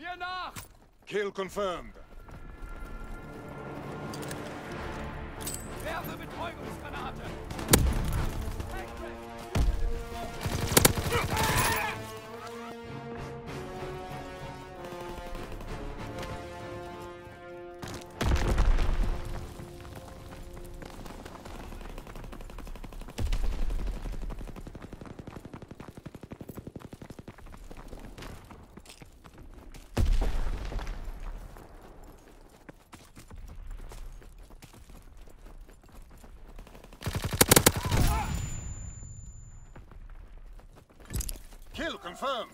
Mir nach! Kill confirmed. Werfe Betäubungsgranate! Kill confirmed.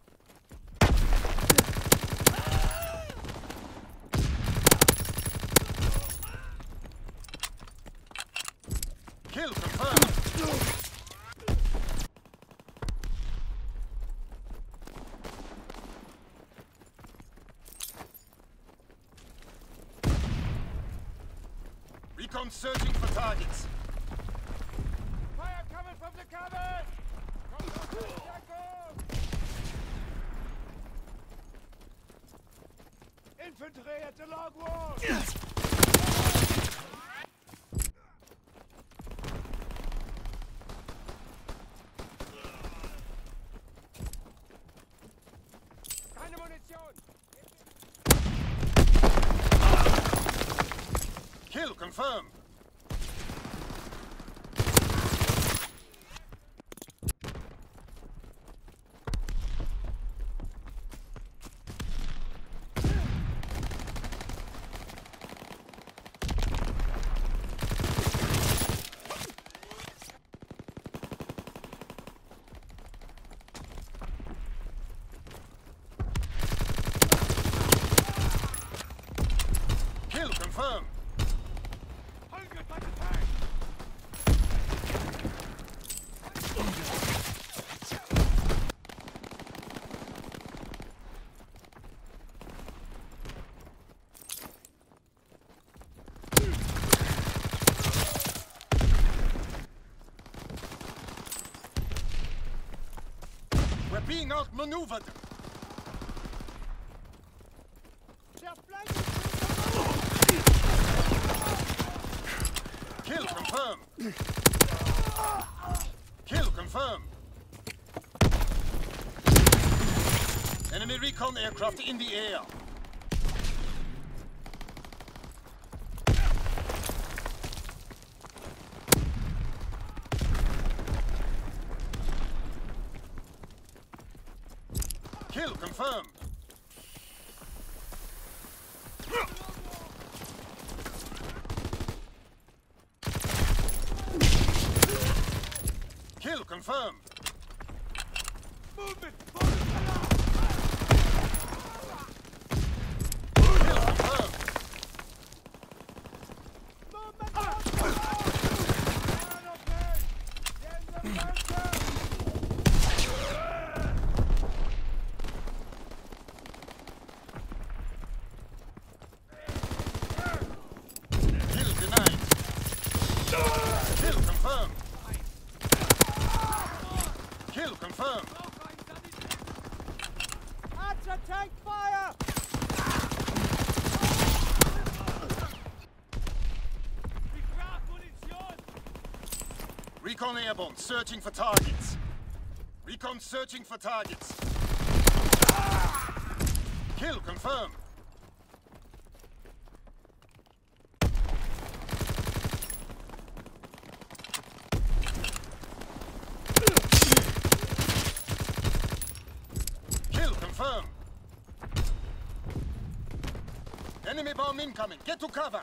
Kill confirmed. Recon searching for targets. Fire coming from the cabin! Infantry at the log wall! Keine Munition! Kill confirmed. Kill confirmed. Hungered by the tank! We're being outmaneuvered. Kill confirmed. Kill confirmed. Enemy recon aircraft in the air. Kill confirmed. Kill confirmed. Movement! Kill confirmed. Kill denied. Kill confirmed. Kill confirmed. Archer tank fire! Recon airborne, searching for targets. Recon searching for targets. Kill confirmed. Kill confirmed. Enemy bomb incoming. Get to cover.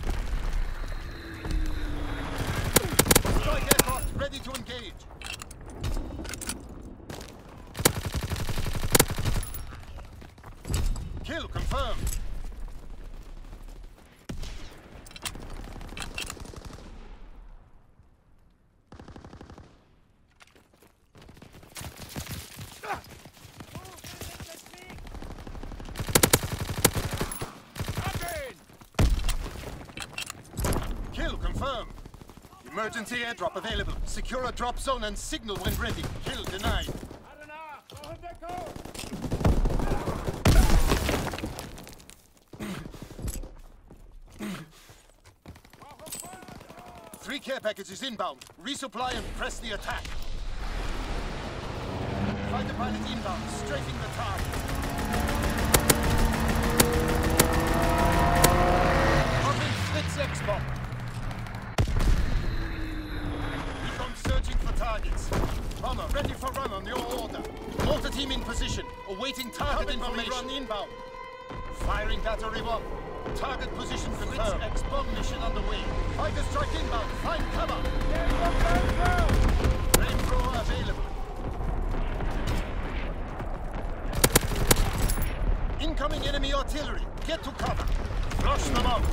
Strike aircraft ready to engage. Kill confirmed. Kill confirmed. Emergency airdrop available. Secure a drop zone and signal when ready. Kill denied. Alle nach! Brauchen Deckung! care package is inbound. Resupply and press the attack. Fighter pilot inbound, strafing the target. Dropping Fritz X-bomb. Recon searching for targets. Bomber ready for run on your order. Mortar team in position, awaiting target information. Run inbound. Firing battery 1. Target position confirmed. X-bomb mission underway. Fighter strike inbound. Find cover. Flamethrower available. Incoming enemy artillery. Get to cover. Flush them out.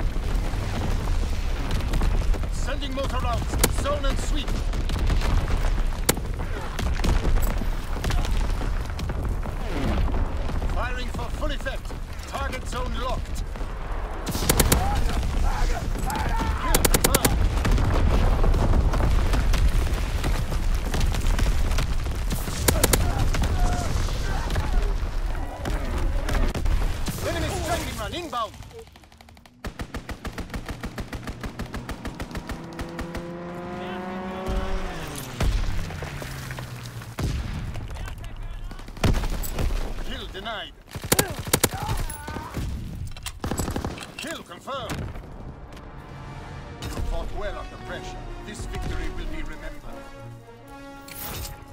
Sending motor rounds. Zone and sweep. Firing for full effect. Target zone locked. Kill confirmed. Enemy striking run inbound. Kill denied. Kill confirmed. You fought well under pressure. This victory will be remembered.